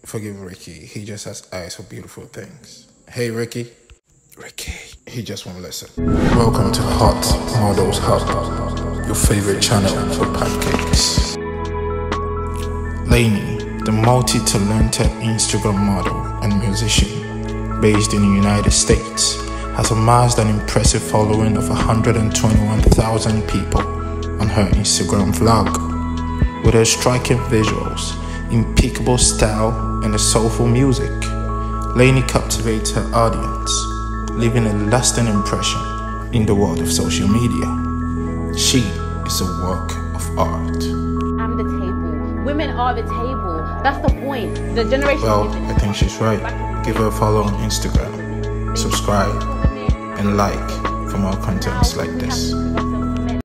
Forgive Ricky, he just has eyes for beautiful things. Hey Ricky. He just won't listen. Welcome to Hot Models Hub, your favorite channel for pancakes. Lainey, the multi-talented Instagram model and musician based in the United States, has amassed an impressive following of 121,000 people on her Instagram vlog. With her striking visuals, impeccable style, and a soulful music, Lainey captivates her audience, leaving a lasting impression in the world of social media. She is a work of art. I'm the table. Women are the table. That's the point. The generation. Well, I think she's right. Give her a follow on Instagram, subscribe, and like for more contents like this.